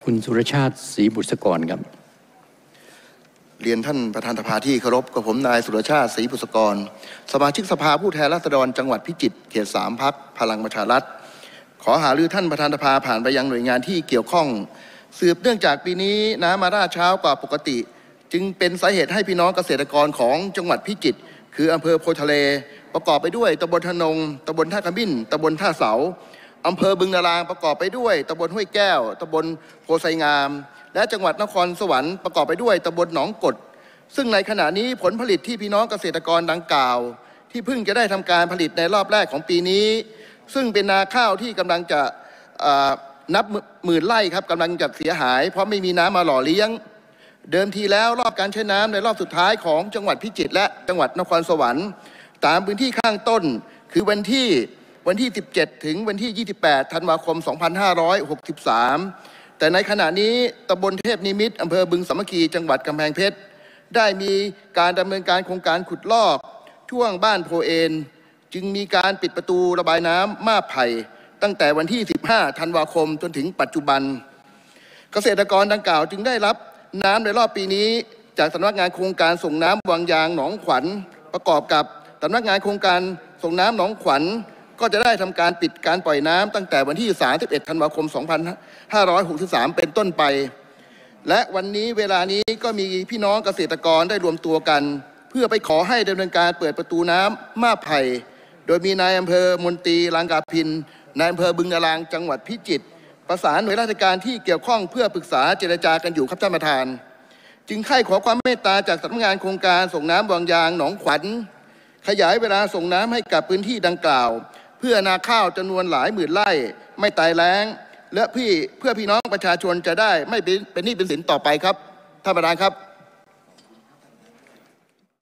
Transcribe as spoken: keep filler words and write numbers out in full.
คุณสุรชาติศรีบุษกรครับเรียนท่านประธานสภาที่เคารพกับผมนายสุรชาติศรีบุษกรสมาชิกสภาผู้แทนราษฎรจังหวัดพิจิตรเขตสามพรรคพลังประชารัฐขอหารือท่านประธานสภาผ่านไปยังหน่วยงานที่เกี่ยวข้องสืบเนื่องจากปีนี้น้ำมาราช้ากว่าปกติจึงเป็นสาเหตุให้พี่น้องเกษตรกรของจังหวัดพิจิตรคืออำเภอโพธิ์ทะเลประกอบไปด้วยตำบลทะนงตำบลท่าขมิ้นตำบลท่าเสาอำเภอบึงนารางประกอบไปด้วยตำบลห้วยแก้วตำบลโพไซงามและจังหวัดนครสวรรค์ประกอบไปด้วยตำบลหนองกดซึ่งในขณะนี้ผลผลิตที่พี่น้องเกษตรกรดังกล่าวที่เพิ่งจะได้ทำการผลิตในรอบแรกของปีนี้ซึ่งเป็นนาข้าวที่กำลังจะนับหมื่นไร่ครับกำลังจะเสียหายเพราะไม่มีน้ำมาหล่อเลี้ยงเดิมทีแล้วรอบการใช้น้ำในรอบสุดท้ายของจังหวัดพิจิตรและจังหวัดนครสวรรค์ตามพื้นที่ข้างต้นคือวันที่วันที่สิบเจ็ดถึงวันที่ยี่สิบแปดธันวาคมสองพันห้าร้อยหกสิบสามแต่ในขณะนี้ตำบลเทพนิมิตรอำเภอบึงสามัคคีจังหวัดกำแพงเพชรได้มีการดำเนินการโครงการขุดลอกช่วงบ้านโพเอนจึงมีการปิดประตูระบายน้ำมาไผ่ตั้งแต่วันที่สิบห้าธันวาคมจนถึงปัจจุบันเกษตรกรดังกล่าวจึงได้รับน้ำในรอบปีนี้จากสำนักงานโครงการส่งน้ำวังยางหนองขวัญประกอบกับสำนักงานโครงการส่งน้ำหนองขวัญก็จะได้ทำการปิดการปล่อยน้ำตั้งแต่วันที่สามสิบเอ็ดธันวาคมสองพันห้าร้อยหกสิบสามเป็นต้นไปและวันนี้เวลานี้ก็มีพี่น้องเกษตรกรได้รวมตัวกันเพื่อไปขอให้ดำเนินการเปิดประตูน้ำมาไผ่โดยมีนายอำเภอมนตรีลางกาพินนายอำเภอบึงนารางจังหวัดพิจิตรประสานหน่วยราชการที่เกี่ยวข้องเพื่อปรึกษาเจรจากันอยู่ครับท่านประธานจึงใคร่ขอความเมตตาจากสำนักงานโครงการส่งน้ำวังยางหนองขวัญขยายเวลาส่งน้ำให้กับพื้นที่ดังกล่าวเพื่อนาข้าวจำนวนหลายหมื่นไร่ไม่ตายแล้งและพี่เพื่อพี่น้องประชาชนจะได้ไม่เป็นหนี้เป็นสินต่อไปครับท่านประธานครับ